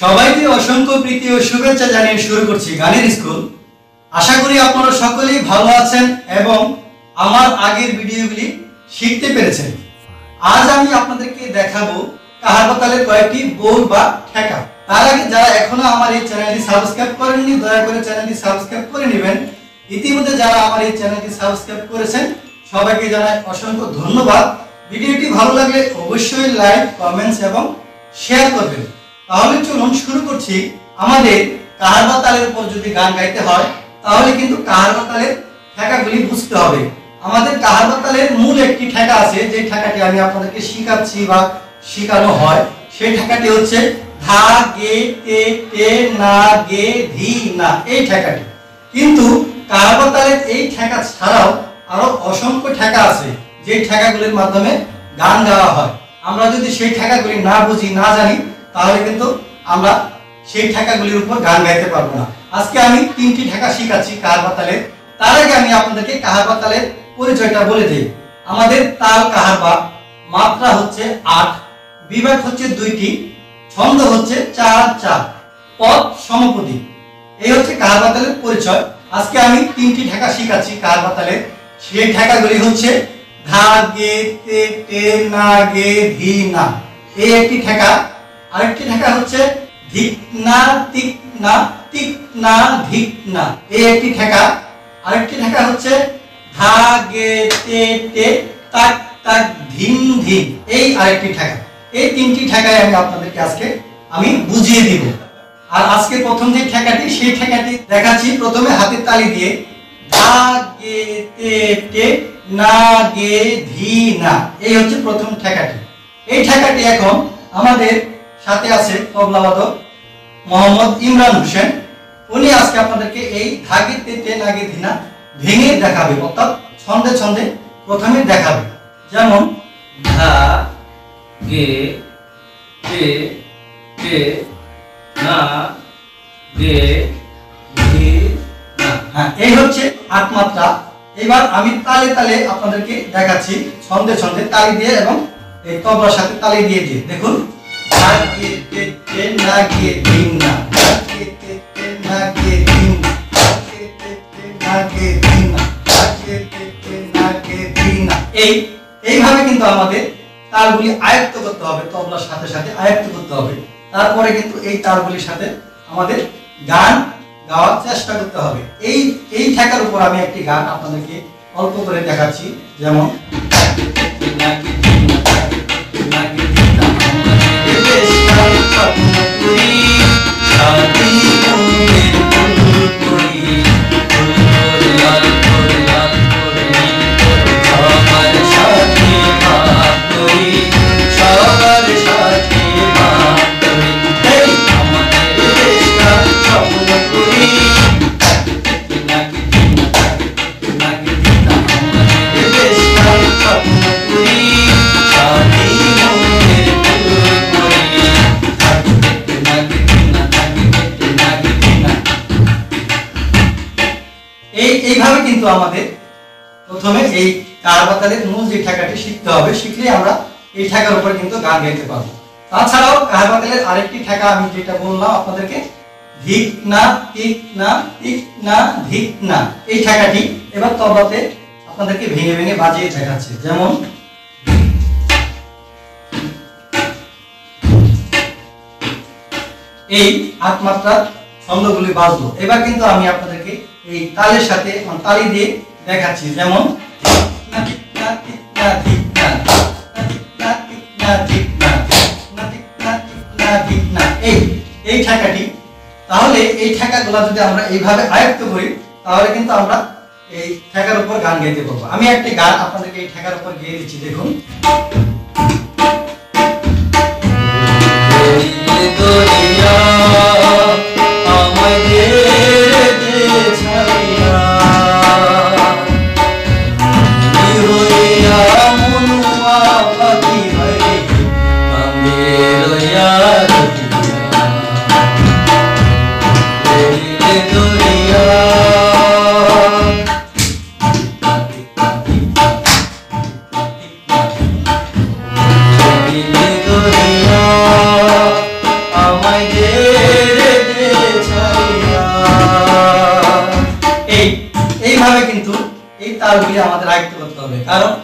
সবাইকে অসংখ্য প্রীতি ও শুভেচ্ছা জানিয়ে শুরু করছি গানের স্কুল। আশা করি আপনারা সকলেই ভালো আছেন এবং আমার আগের ভিডিওগুলি শিখতে পেরেছেন। আজ আমি আপনাদেরকে দেখাবো কাহারবা তালের কয়েকটি বোল বা ঠেকা। তার আগে যারা এখনো আমার এই চ্যানেলটি সাবস্ক্রাইব করেননি দয়া করে চ্যানেলটি সাবস্ক্রাইব করে নেবেন। ইতিমধ্যে যারা আমার এই চ্যানেলটি সাবস্ক্রাইব করেছেন সবাইকে জানাই অসংখ্য ধন্যবাদ। ভিডিওটি ভালো লাগলে অবশ্যই লাইক, কমেন্টস এবং শেয়ার করবেন। তাহলে চলুন শুরু করছি। আমাদের কাহারবা তালের উপর যদি গান গাইতে হয় তাহলে কিন্তু কাহারবা তালের ঠেকাগুলি বুঝতে হবে। আমাদের কাহারবা তালের মূল একটি ঠেকা আছে, যে ঠেকাটি আমি আপনাদেরকে শেখাচ্ছি বা শেখানো হয়। সেই ঠেকাটি হচ্ছে ধা গে তে তে না গে ধি না, এই ঠেকাটি। কিন্তু কাহারবা তালের এই ঠেকা ছাড়াও আরো অসংখ্য ঠেকা আছে, যে ঠেকাগুলির মাধ্যমে গান গাওয়া হয়। আমরা যদি সেই ঠেকাগুলি না বুঝি, না জানি, তাহলে কিন্তু আমরা সেই ঠেকাগুলির উপর গান গাইতে পারবো না। আজকে আমি 3টি ঠেকা শেখাচ্ছি কাহারবা তালের। তার আগে আমি আপনাদেরকে কাহারবা তালের পরিচয়টা বলে দিই। আমাদের তাল কাহারবা, মাত্রা হচ্ছে 8, বিভাগ হচ্ছে 2টি, ছন্দ হচ্ছে 4-4, পদ সমপদী। এই হচ্ছে কাহারবা তালের পরিচয়। আজকে আমি 3টি ঠেকা শেখাচ্ছি কাহারবা তালের। সেই ঠেকাগুলি হচ্ছে ধা গে তে তে না গে ধি না, এই একটি ঠেকা। আরেকটি ঠেকা হচ্ছে ধিক না তিক না তিক না ধিক না, এই একটি ঠেকা। আরেকটি ঠেকা হচ্ছে ধা গে তে তে তাক তাক ধিন ধিন, এই আরেকটি ঠেকা। এই 3টি ঠেকায় আমি আপনাদেরকে আজকে বুঝিয়ে দিব। আর আজকে প্রথম যে ঠেকাটি, সেই ঠেকাটি দেখাচ্ছি প্রথমে হাতের তালি দিয়ে। ধা গে তে তে না গে ধি না, এই হচ্ছে প্রথম ঠেকাটি। এই ঠেকাটি এখন আমাদের সাথে আছে তবলাবাদক মোহাম্মদ ইমরান হোসেন। উনি আজকে আপনাদেরকে এই ধা গে তে তে না গে ধি না ভেঙে দেখাবে, অর্থাৎ ছন্দে ছন্দে প্রথমে দেখাবে। যেমন ধা গে তে তে না গে ধি না। হ্যাঁ, এই হচ্ছে 8 মাত্রা। এবার আমি তালে তালে আপনাদেরকে দেখাচ্ছি, ছন্দে ছন্দে তালি দিয়ে এবং এই তবলার সাথে তালি দিয়ে দিয়ে। দেখুন, ধা গে তে তে না গে ধি না, ধা গে তে তে না গে ধি না, ধা গে তে তে না গে ধি না, ধা গে তে তে না গে ধি না। এইভাবে কিন্তু আমাদের তালগুলি আয়ত্ত করতে হবে, তবলার সাথে সাথে আয়ত্ত করতে হবে। তারপরে কিন্তু এই তালগুলির সাথে আমাদের গান গাওয়ার চেষ্টা করতে হবে। এই ঠেকার উপর আমি একটি গান আপনাদেরকে অল্প করে দেখাচ্ছি। যেমন এইভাবে কিন্তু আমাদের প্রথমে এই কাহারবা তালের মূল যে ঠেকাটি শিখতে হবে। শিখলে আমরা এই ঠেকার উপর কিন্তু গান গাইতে পারবো। তাছাড়াও কাহারবা তালের আরেকটি ঠেকা আমি যেটা বললাম আপনাদেরকে, ধিক না তিক না তিক না ধিক না, এই ঠেকাটি এবার তবলাতে আপনাদেরকে ভেঙে ভেঙে বাজিয়ে দেখাচ্ছি। যেমন এই 8 মাত্রার ছন্দগুলি বাজলো। এবার কিন্তু আমি আপনাদেরকে এই তালের সাথে তালি দিয়ে দেখাচ্ছি। যেমন এই ঠেকাটি। তাহলে এই ঠেকাগুলো যদি আমরা এইভাবে আয়ত্ত করি তাহলে কিন্তু আমরা এই ঠেকার উপর গান গাইতে পারবো। আমি একটি গান আপনাদেরকে এই ঠেকার উপর গেয়ে দিচ্ছি। দেখুন,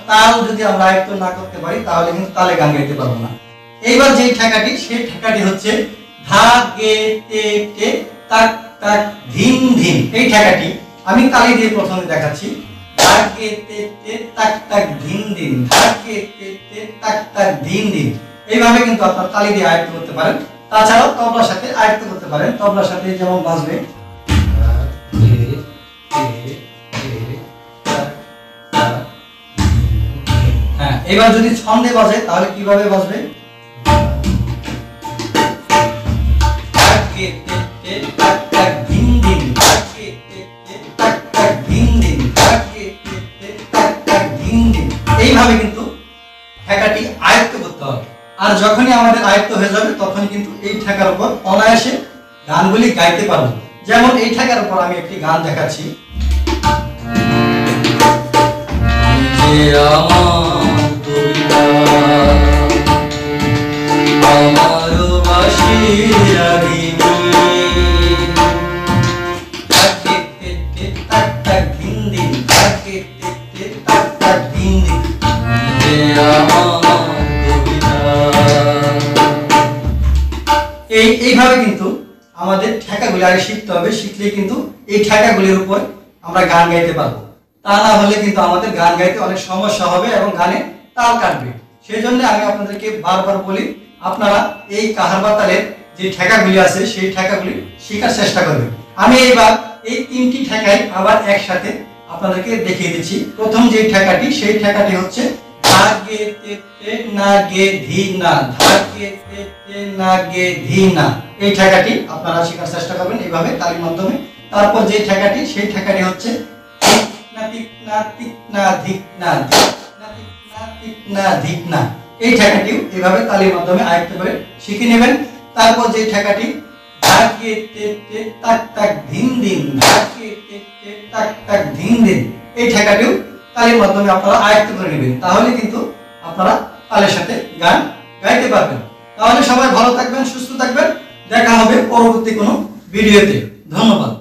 তাল যদি আমরা আয়ত্ত না করতে পারি তাহলে কিন্তু তালে গান গাইতে পারবো না। এইবার যে ঠেকাটি সেই ঠেকাটি হচ্ছে ধা গে তে তে তাক তাক ধিন ধিন। এই ঠেকাটি আমি তালি দিয়ে প্রথমে দেখাচ্ছি। ধা গে তে তে তাক তাক ধিন ধিন, ধা গে তে তে তাক তাক ধিন ধিন। এইভাবে কিন্তু আপনারা তালি দিয়ে আয়ত্ত করতে পারেন। তাছাড়াও তবলার সাথে আয়ত্ত করতে পারেন। তবলার সাথে যেমন বাজবে হ্যাঁ, এবার যদি ছন্দে বাজে তাহলে কিভাবে বাজবে? এইভাবে কিন্তু ঠেকাটি আয়ত্ত করতে হবে। আর যখনই আমাদের আয়ত্ত হয়ে যাবে তখনই কিন্তু এই ঠেকার উপর অনায়াসে গানগুলি গাইতে পারবো। যেমন এই ঠেকার উপর আমি একটি গান দেখাচ্ছি। এইভাবে কিন্তু আমাদের ঠেকাগুলি আগে শিখতে হবে। শিখলে কিন্তু এই ঠেকাগুলির উপর আমরা গান গাইতে পারবো। তা না হলে কিন্তু আমাদের গান গাইতে অনেক সমস্যা হবে এবং গানে তাল কাটবে। সেই জন্য আমি আপনাদেরকে বারবার বলি, আপনারা এই কাহারবা তালের যে ঠেকাগুলি আছে সেই ঠেকাগুলি শেখার চেষ্টা করবেন। আমি এইবার এই তিনটি ঠেকাই আবার একসাথে আপনাদেরকে দেখিয়ে দিচ্ছি। প্রথম যে ঠেকাটি সেই ঠেকাটি হচ্ছে ধা গে তে তে না গে ধি না, ধা গে তে তে না গে ধি না। এই ঠেকাটি আপনারা শেখার চেষ্টা করবেন এইভাবে তালির মাধ্যমে। তারপর যে ঠেকাটি সেই ঠেকাটি হচ্ছে এই ঠেকাটিও এইভাবে তালির মাধ্যমে আয়ত্ত করে শিখে নেবেন। তারপর যে ঠেকাটি ধা গে তে তে তাক তাক ধিন ধিন, ধা গে তে তে তাক তাক ধিন ধিন, এই ঠেকাটিও তালির মাধ্যমে আপনারা আয়ত্ত করে নেবেন। তাহলে কিন্তু আপনারা তালের সাথে গান গাইতে পারবেন। তাহলে সবাই ভালো থাকবেন, সুস্থ থাকবেন। দেখা হবে পরবর্তী কোনো ভিডিওতে। ধন্যবাদ।